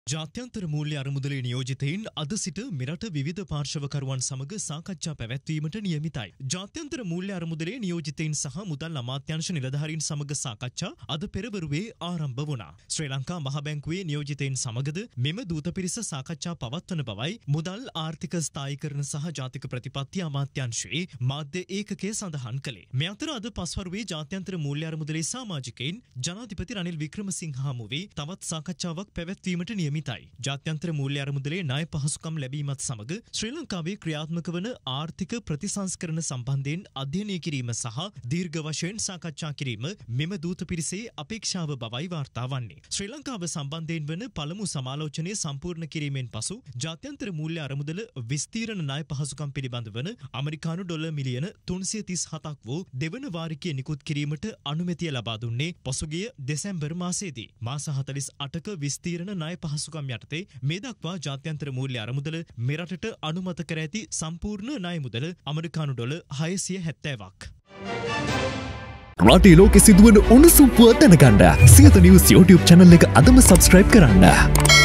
ජාත්‍යන්තර මූල්‍ය අරමුදලේ නියෝජිතයින් අද සිට මෙරට විවිධ පාර්ශවකරුවන් සමග සාකච්ඡා පැවැත්වීමට නියමිතයි. ජාත්‍යන්තර මූල්‍ය අරමුදලේ නියෝජිතයින් සහ මුදල් අමාත්‍යාංශ නිලධාරීන් සමග සාකච්ඡා අද පෙරවරුවේ ආරම්භ වුණා. ශ්‍රී ලංකා මහ බැංකුවේ නියෝජිතයින් සමගද මෙම දූත පිරිස සාකච්ඡා පවත්වන බවයි මුදල් ආර්ථික ස්ථායීකරණ සහ ජාතික ප්‍රතිපත්ති අමාත්‍යාංශයේ මාධ්‍ය ඒකකය සඳහන් කළේ. මේ අතර අද පස්වරුවේ ජාත්‍යන්තර මූල්‍ය අරමුදලේ සමාජිකයින් ජනාධිපති රනිල් වික්‍රමසිංහ හමුවේ තවත් සාකච්ඡාවක් පැවැත්වීමට නියමිතයි. ජාත්‍යන්තර මූල්‍ය අරමුදලේ ණය පහසුකම් ලැබීමත් සමග ශ්‍රී ලංකාවේ ක්‍රියාත්මක වන ආර්ථික ප්‍රතිසංස්කරණ සම්බන්ධයෙන් අධ්‍යයනය කිරීම සහ දීර්ඝ වශයෙන් සාකච්ඡා කිරීම මෙම දූත පිරිසේ අපේක්ෂාව බවයි වාර්තා වන්නේ. ශ්‍රී ලංකාව සම්බන්ධයෙන් වන පළමු සමාලෝචනය සම්පූර්ණ කිරීමෙන් පසු ජාත්‍යන්තර මූල්‍ය අරමුදල විස්තීර්ණ ණය පහසුකම් පිළිබඳ වන ඇමරිකානු ඩොලර් මිලියන 337ක් වූ දෙවන වාරිකය නිකුත් කිරීමට අනුමැතිය ලබා දුන්නේ පසුගිය දෙසැම්බර් මාසයේදී. මාස 48ක විස්තීර්ණ ණය පහසුකම් යටතේ මේ දක්වා ජාත්‍යන්තර මූල්‍ය අරමුදල මෙරටට අනුමත කර ඇති සම්පූර්ණ ණය මුදල ඇමරිකානු ඩොලර් 670ක්. රටේ ලෝකෙ සිදුවන උණුසුම් පුවත් දැනගන්න සියත නිවුස් YouTube channel එක අදම subscribe කරන්න.